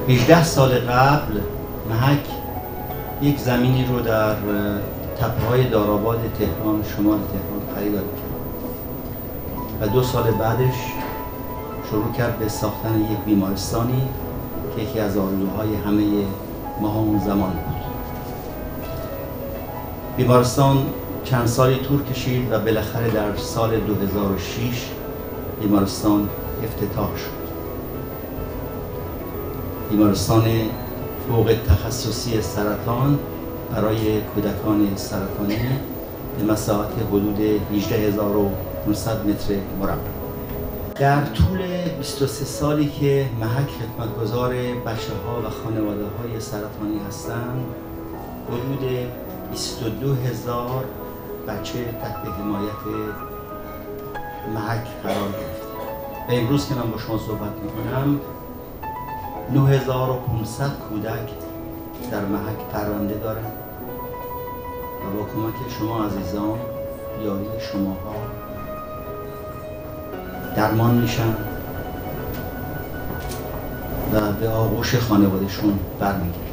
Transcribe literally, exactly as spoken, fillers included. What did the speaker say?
هجده سال قبل محک یک زمینی رو در تپه‌های دارآباد تهران، شمال تهران خریداری کرد و دو سال بعدش شروع کرد به ساختن یک بیمارستانی که یکی از آرزوهای همه ما اون زمان بود. بیمارستان چند سالی طول کشید و بالاخره در سال دو هزار و شش بیمارستان افتتاح شد. بیمارستان فوق تخصصی سرطان برای کودکان سرطانی به مساحت حدود هجده هزار و پانصد متر مربع. در طول بیست و سه سالی که محک خدمتگزار بچه‌ها و خانواده‌های سرطانی هستند، حدود بیست و دو هزار بچه تحت حمایت محک قرار گرفت. و امروز که من با شما صحبت می‌کنم، نه هزار و پانصد کودک در محک پرونده دارند و با کمک شما عزیزان، یاری شماها درمان میشن و به آغوش خانوادهشون برمیگردن.